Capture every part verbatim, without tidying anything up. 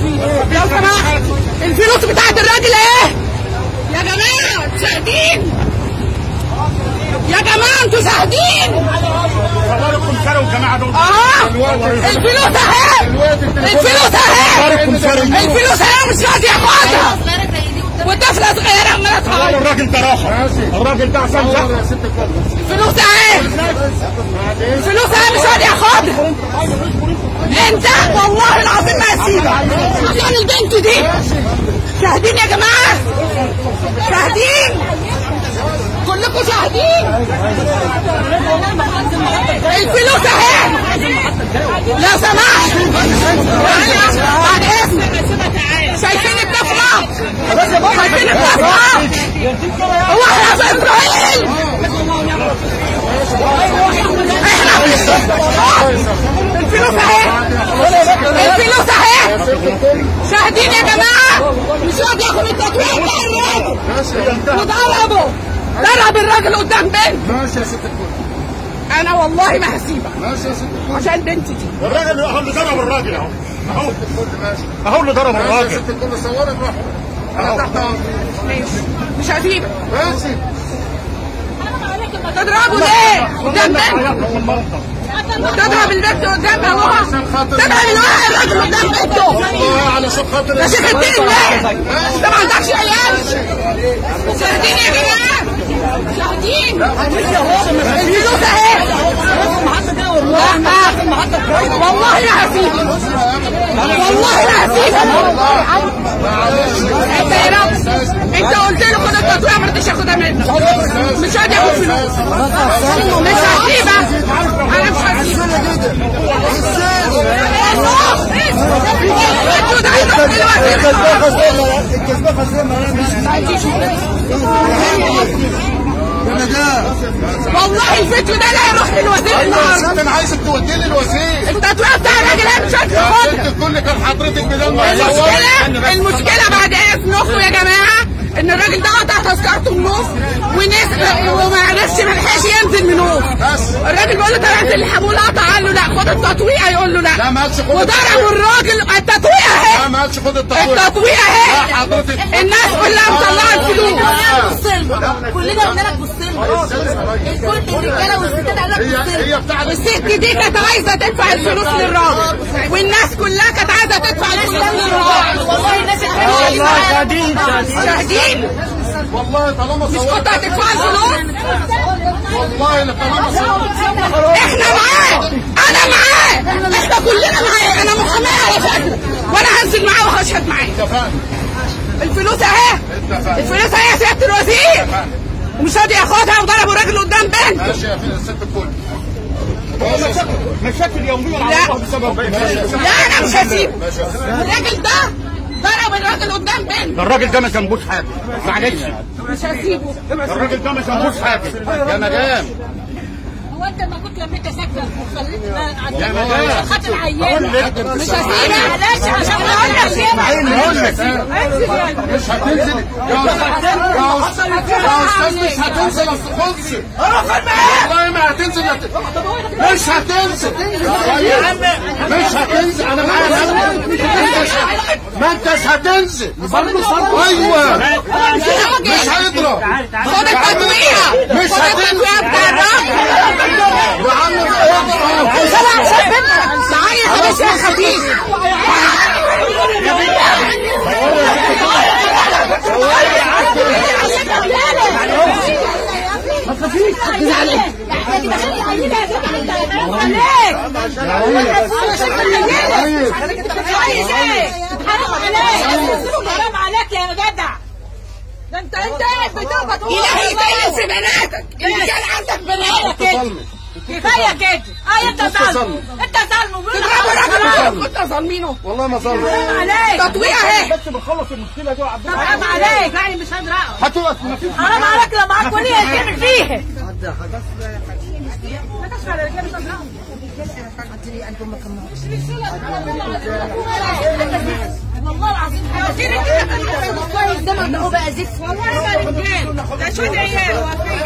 لو سمحت الفلوس بتاعت الراجل ايه؟ يا جماعه انتوا شاهدين؟ يا جماعه انتوا شاهدين؟ صوركم سرقوا الجماعه دول. اه الفلوس اهي، الفلوس اهي، الفلوس اهي مش راضي ياخدها، والطفله صغيره عماله تهرب. الراجل ده راحه، الراجل ده عشان الفلوس اهي، الفلوس اهي مش راضي ياخدها. انت والله العظيم ما هسيبك عشان البنت دي. شاهدين يا جماعه؟ شاهدين؟ كلكم شاهدين؟ الفلوس اهي لو سمحت بعد اذنك. شايفين الطفله؟ شايفين الطفله؟ هو احنا في اسرائيل؟ احنا الفلوس اهي، الفلوس اهي. شاهدين يا جماعه؟ مش راضي ياخد التطوير بتاع الراجل وضربه، ضرب الراجل قدام بنت. ماشي يا ست الكل، انا والله ما هسيبك ماشي يا ست الكل عشان بنتي دي. الراجل اهو اللي ضرب الراجل اهو، اهو ماشي اهو اللي ضرب يا الراجل. ست الكل صورك روح انا تحت امرك. ماشي مش هسيبك. ماشي تضربه ليه؟ قدام بنت؟ تضرب البنت قدام ابوها؟ تضرب الواحد الراجل قدام بنته؟ والله علشان خاطر يا شيخ الدين ليه؟ انت ما عندكش عيال؟ شاهدين يا جماعه؟ شاهدين؟ الفلوس اهي. والله ما هسيبك، والله ما هسيبك. انت يا رب انت قلت له خد التطويع ما رضيش ياخدها منك، مش راضي ياخد فلوس، مش هسيبك، انا مش هسيبك. انتوا ده هيروح والله الفيديو ده لا يروح للوزير النهارده. انا عايزك توديه للوزير. التطوير بتاع الراجل ايه مش هتاخدها. الكل كان حضرتك بدل ما المشكله المشكله بعد اذنكم يا جماعه ان الراجل ده قطع تذكرته من نوف ونزل وما عرفش ما لحقش ينزل من نوف. الراجل بيقول له طب انزل الحمول، قطع قال له لا خد التطويقه، يقول له لا لا ما قالش خد وضربوا الراجل. التطويقه اهي، لا ما قالش خد التطويق. التطويقه لا اهي، حضرتك الناس كلها مطلعه الفلوس. كلنا قلنا لك بص لنا، الكل الرجاله والستات قال لك بص لنا. هي بتاعت الست دي كانت عايزه تدفع الفلوس للراجل والناس كلها كانت عايزه تدفع الفلوس للراجل. والله الناس الحلوه شاهدين شاهدين والله طالما مش صورت كنت هتدفع الفلوس؟ والله طالما صورت احنا معاه، انا معاه، احنا كلنا معاه. انا محاميه على فكره وانا هنزل معاه وهشهد معاه. اتفقنا. الفلوس اهي، الفلوس اهي يا سياده الوزير، ومش راضي ياخدها وضربوا راجل قدام بنت. ماشي يا ست الكل. مشاكل يوميه لا. على بسبب لا انا مش هسيبه. الراجل ده ضرب الراجل قدام بنت. الراجل ده ما ذنبوش حاجه، معلش مش هسيبه. الراجل ده ما ذنبوش حاجه يا مدام. هو انت ما كنت لما انت ساكته وخليت يا مدام خاطر عيان مش هسيبه. معلش عشان اقول لك هقول لك مش هتنزل يا استاذ يا استاذ مش هتنزل يا استاذ خلصي. والله ما هتنزل يا ت- مش هتنزل مش هتنزل انا معايا. ما انتش هتنزل. ايوه مش هيضرب. خد التطويقه، مش خد التطويقه بتاع الراجل. يا عم سبع سبتها. تعالي يا حبيبتي يا خفيف. ما تخافيش ركزي عليك. حرام عليك يا جدع، ده انت انت قاعد بتقبض. إلهي يبين في بناتك اللي كان عندك بنات. كفايه كده. اه انت ظالم، انت ظالم. تضربوا راجل كنت ظالمينه. والله ما ظلم. حرام عليك، تطويقه اهي. بس بنخلص المشكله دي وعبد حرام عليك، يعني مش قادر اقعد. هتقف ما فيش. حرام عليك لو معاك وليه تعمل فيها. ما تشفع الرجاله تضربهم. والله العظيم وزير الدين والله الزمن هو بقى زفت. والله ما رجال ده شويه عيال واقفين.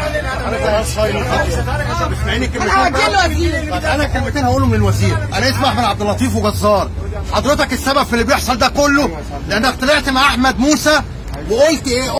انا هوديه الوزير. انا كلمتين هقولهم للوزير. انا اسمي احمد عبد اللطيف وجزار. حضرتك السبب في اللي بيحصل ده كله لانك طلعت مع احمد موسى وقلت ايه؟